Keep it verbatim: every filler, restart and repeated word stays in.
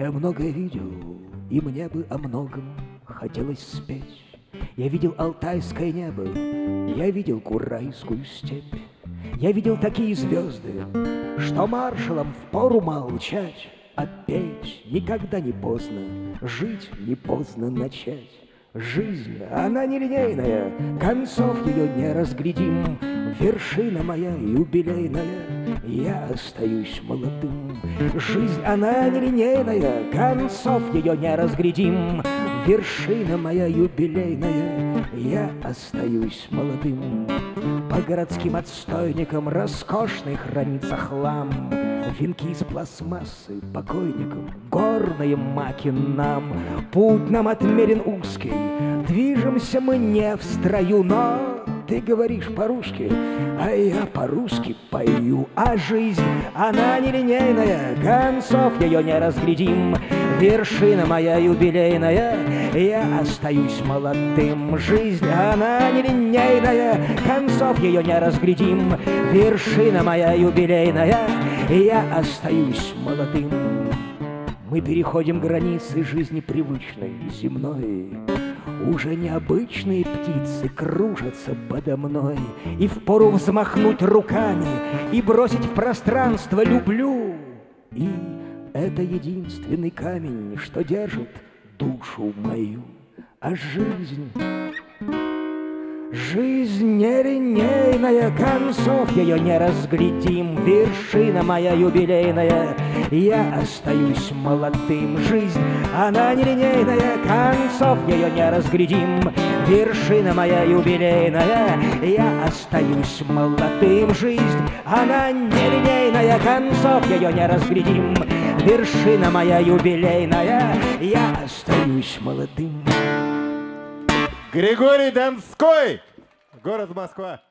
Я многое видел, и мне бы о многом хотелось спеть. Я видел алтайское небо, я видел Курайскую степь. Я видел такие звезды, что маршалам впору молчать, а петь никогда не поздно, жить не поздно начать. Жизнь, она нелинейная, концов ее не разглядим. Вершина моя юбилейная, я остаюсь молодым. Жизнь, она нелинейная, концов ее не разглядим. Вершина моя юбилейная, я остаюсь молодым. По городским отстойникам роскошный хранится хлам. Венки из пластмассы покойникам, горные маки нам. Путь нам отмерен узкий, движемся мы не в строю, но ты говоришь по-русски, а я по-русски пою. А жизнь, она нелинейная, концов ее не разглядим. Вершина моя юбилейная, я остаюсь молодым. Жизнь, она нелинейная, концов ее не разглядим. Вершина моя юбилейная, я остаюсь молодым. Мы переходим границы жизни привычной, земной. Уже необычные птицы кружатся подо мной, и впору взмахнуть руками и бросить в пространство «люблю». И это единственный камень, что держит душу мою. А жизнь, жизнь нелинейная, концов ее не разглядим. Вершина моя юбилейная, я остаюсь молодым. Жизнь, она нелинейная, концов ее не разглядим. Вершина моя юбилейная, я остаюсь молодым. Жизнь, она нелинейная, концов ее не разглядим. Вершина моя юбилейная, я остаюсь молодым. Григорий Донской, город Москва.